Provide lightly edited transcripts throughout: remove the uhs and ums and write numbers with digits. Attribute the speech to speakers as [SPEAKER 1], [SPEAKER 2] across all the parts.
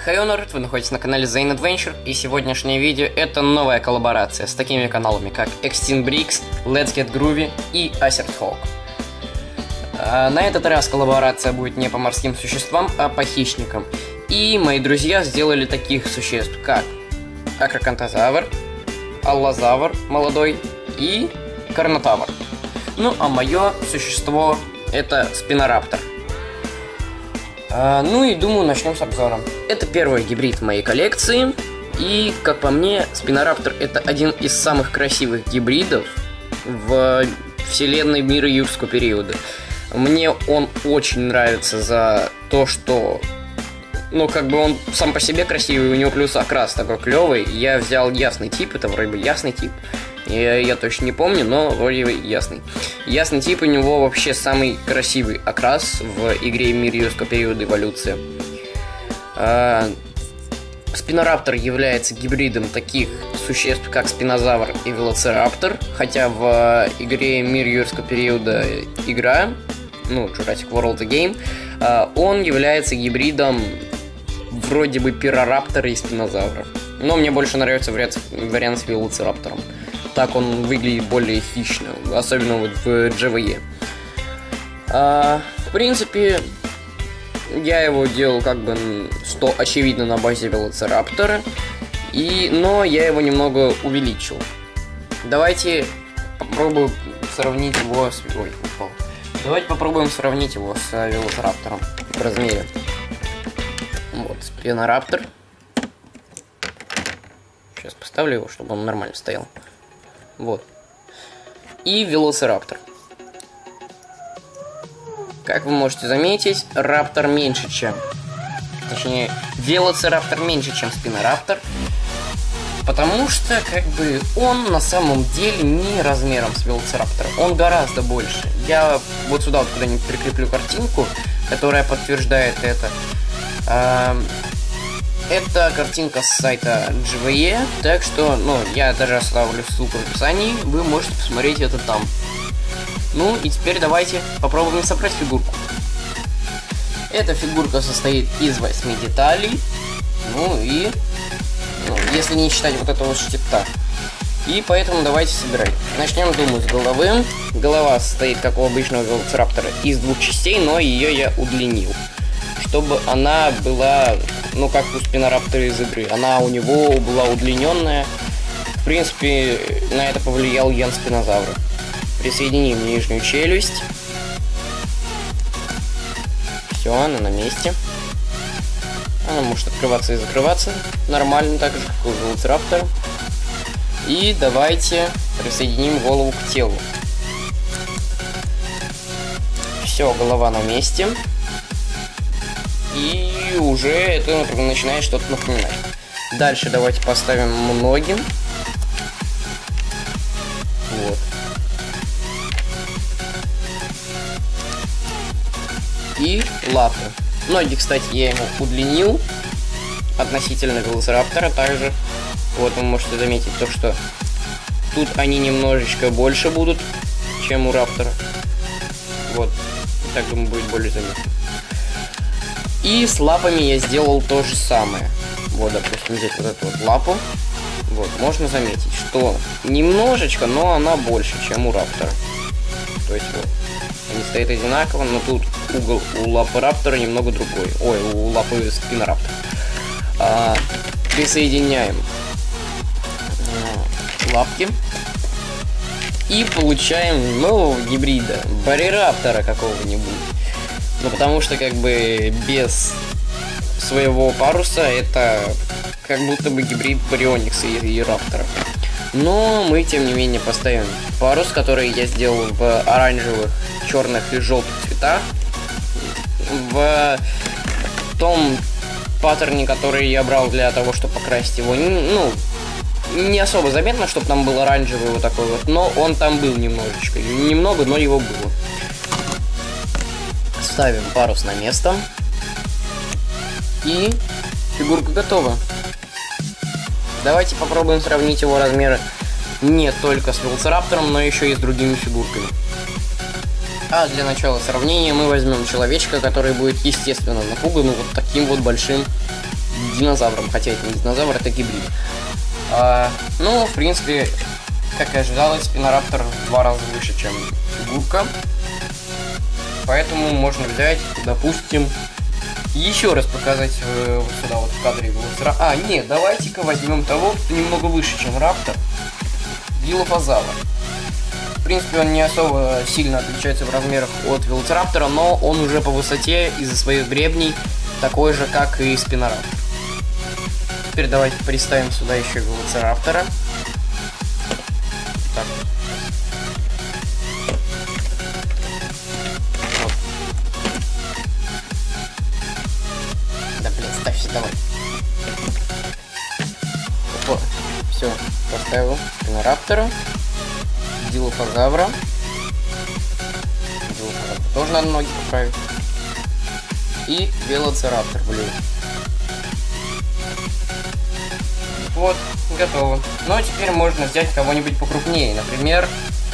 [SPEAKER 1] Хей, народ, вы находитесь на канале Zane Adventure, и сегодняшнее видео это новая коллаборация с такими каналами, как Extinct Bricks, Let's Get Groovy и Asert Hawk. На этот раз коллаборация будет не по морским существам, а по хищникам. И мои друзья сделали таких существ, как Акрокантозавр, Аллозавр молодой и Карнотавр. Ну, а мое существо это Спинораптор. Ну и думаю, начнем с обзора. Это первый гибрид в моей коллекции. И, как по мне, Спинораптор это один из самых красивых гибридов в вселенной мира юрского периода. Мне он очень нравится за то, что... Ну, как бы он сам по себе красивый, у него плюс окрас такой клевый. Я взял ясный тип, это вроде бы ясный тип. Я точно не помню, но вроде бы ясный. Ясный тип у него вообще самый красивый окрас в игре «Мир юрского периода. Эволюция». Спинораптор является гибридом таких существ, как Спинозавр и Велоцираптор. Хотя в игре «Мир юрского периода. Игра», ну, Jurassic World The Game, он является гибридом вроде бы Пирораптора и Спинозавра. Но мне больше нравится вариант с Велоцираптором. Так он выглядит более хищно, особенно вот в GVE. В принципе, я его делал как бы очевидно на базе Велоцираптора, но я его немного увеличил. Давайте попробуем сравнить его с... Давайте попробуем сравнить его с Велоцираптором в размере. Вот, Спинораптор. Сейчас поставлю его, чтобы он нормально стоял. Вот. И Велоцираптор. Как вы можете заметить, Раптор меньше, чем... Точнее, Велоцираптор меньше, чем Спинораптор. Потому что, как бы, он на самом деле не размером с Велоцираптором. Он гораздо больше. Я вот сюда вот куда-нибудь прикреплю картинку, которая подтверждает это. Это картинка с сайта GVE, так что, я даже оставлю ссылку в описании, вы можете посмотреть это там. Ну и теперь давайте попробуем собрать фигурку. Эта фигурка состоит из 8 деталей, если не считать вот этого штифта. И поэтому давайте собирать. Начнем, думаю, с головы. Голова состоит, как у обычного Велоцираптора, из 2 частей, но ее я удлинил, чтобы она была, как у Спинораптора из игры. Она у него была удлиненная. В принципе, на это повлиял ген Спинозавра. Присоединим нижнюю челюсть. Все, она на месте. Она может открываться и закрываться нормально, так же, как у Велоцираптора. И давайте присоединим голову к телу. Все, голова на месте. И уже это начинает что-то напоминать. Дальше давайте поставим ноги. Вот. И лапы. Ноги, кстати, я ему удлинил относительно Велоцираптора. Также, вот вы можете заметить то, что тут они немножечко больше будут, чем у Раптора. Вот. Так, думаю, будет более заметно. И с лапами я сделал то же самое. Вот, допустим, взять вот эту вот лапу. Вот, можно заметить, что немножечко, но она больше, чем у Раптора. То есть вот, они стоят одинаково, но тут угол у лапы Раптора немного другой. Ой, у лапы Спинораптора. Присоединяем лапки. И получаем нового гибрида. Барираптора какого-нибудь. Потому что, как бы, без своего паруса это как будто бы гибрид Барионикса и Раптора. Но мы, тем не менее, поставим парус, который я сделал в оранжевых, черных и желтых цветах. В том паттерне, который я брал для того, чтобы покрасить его, не особо заметно, чтобы там был оранжевый вот такой вот, но он там был немножечко. Немного, но его было. Ставим парус на место. И фигурка готова. Давайте попробуем сравнить его размеры не только с Велоцираптором, но еще и с другими фигурками. А для начала сравнения мы возьмем человечка, который будет естественно напуган вот таким вот большим динозавром, хотя это не динозавр, это гибрид. Ну, в принципе, как и ожидалось, спинораптор в 2 раза выше, чем фигурка. Поэтому можно взять, допустим, еще раз показать вот сюда вот в кадре велоцираптора. Нет, давайте-ка возьмем того, кто немного выше, чем раптор. Дилофазавр. В принципе, он не особо сильно отличается в размерах от велоцираптора, но он уже по высоте из-за своих гребней такой же, как и спинораптор. Теперь давайте представим сюда еще велоцираптора. Так. Вот. Да блин, ставься, давай. Вот. Все, поставил спинораптора. Дилофазавра. Тоже надо ноги поправить. И велоцираптор, блин. Вот, готово. Ну а теперь можно взять кого-нибудь покрупнее, например.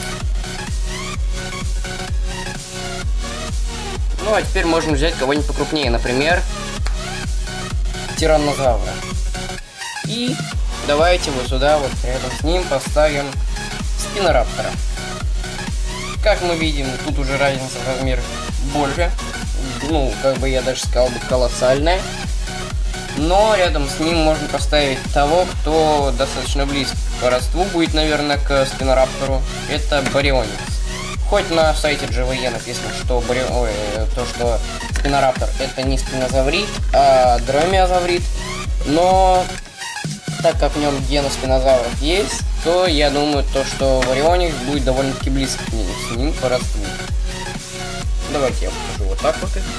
[SPEAKER 1] Ну а теперь можно взять кого-нибудь покрупнее, например, тираннозавра. И давайте вот сюда вот рядом с ним поставим спинораптора. Как мы видим, тут уже разница в размерах больше. Ну, как бы я даже сказал бы, колоссальная. Но рядом с ним можно поставить того, кто достаточно близко по родству будет, наверное, к спинораптору. Это Барионикс. Хоть на сайте GVE написано, что что спинораптор это не спинозаврид, а дромеозаврид. Но так как в нем гены спинозавров есть, то я думаю, что Барионикс будет довольно-таки близко с ним по родству. Давайте я покажу вот так вот их.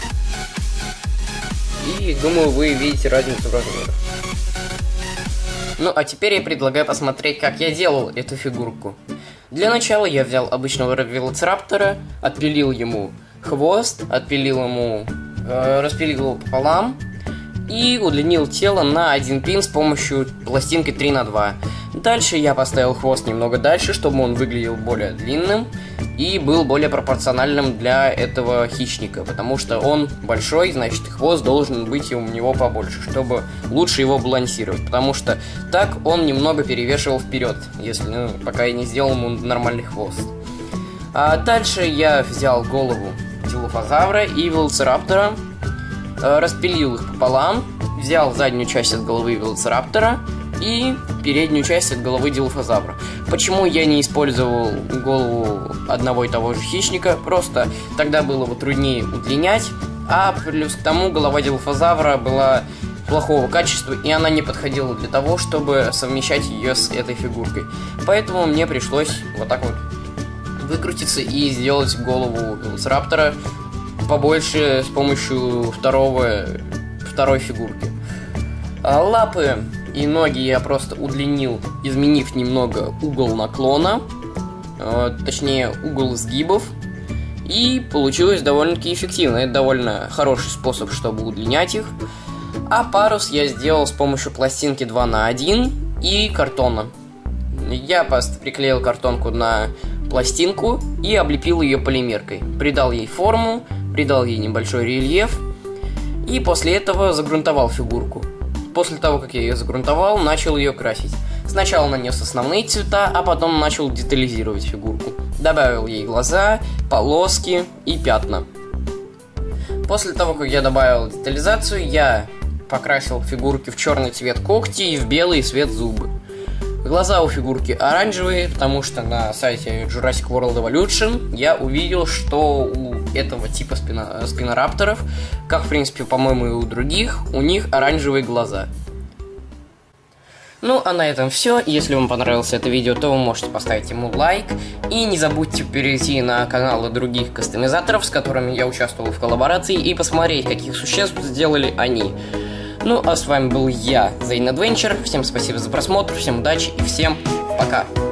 [SPEAKER 1] И думаю, вы видите разницу в размерах. Ну, а теперь я предлагаю посмотреть, как я делал эту фигурку. Для начала я взял обычного велоцираптора, отпилил ему хвост, распилил его пополам и удлинил тело на 1 пин с помощью пластинки 3х2. Дальше я поставил хвост немного дальше, чтобы он выглядел более длинным и был более пропорциональным для этого хищника, потому что он большой, значит хвост должен быть у него побольше, чтобы лучше его балансировать, потому что так он немного перевешивал вперед, если пока я не сделал ему нормальный хвост. А дальше я взял голову дилофазавра и велоцираптора, распилил их пополам, взял заднюю часть от головы велоцираптора и переднюю часть от головы дилофазавра. Почему я не использовал голову одного и того же хищника? Просто тогда было бы труднее удлинять, а плюс к тому голова дилофазавра была плохого качества, и она не подходила для того, чтобы совмещать ее с этой фигуркой. Поэтому мне пришлось вот так вот выкрутиться и сделать голову велоцираптора побольше с помощью второй фигурки. А лапы и ноги я просто удлинил, изменив немного угол наклона, точнее угол сгибов, и получилось довольно-таки эффективно. Это довольно хороший способ, чтобы удлинять их. А парус я сделал с помощью пластинки 2х1 и картона. Я приклеил картонку на пластинку и облепил ее полимеркой. Придал ей форму, придал ей небольшой рельеф и после этого загрунтовал фигурку. После того, как я ее загрунтовал, начал ее красить. Сначала нанес основные цвета, а потом начал детализировать фигурку. Добавил ей глаза, полоски и пятна. После того, как я добавил детализацию, я покрасил фигурки в черный цвет когти и в белый цвет зубы. Глаза у фигурки оранжевые, потому что на сайте Jurassic World Evolution я увидел, что у этого типа спинорапторов, как в принципе, по-моему, и у других, у них оранжевые глаза. Ну, а на этом все. Если вам понравилось это видео, то вы можете поставить ему лайк. И не забудьте перейти на каналы других кастомизаторов, с которыми я участвовал в коллаборации, и посмотреть, каких существ сделали они. Ну, а с вами был я, Zane Adventure. Всем спасибо за просмотр, всем удачи и всем пока.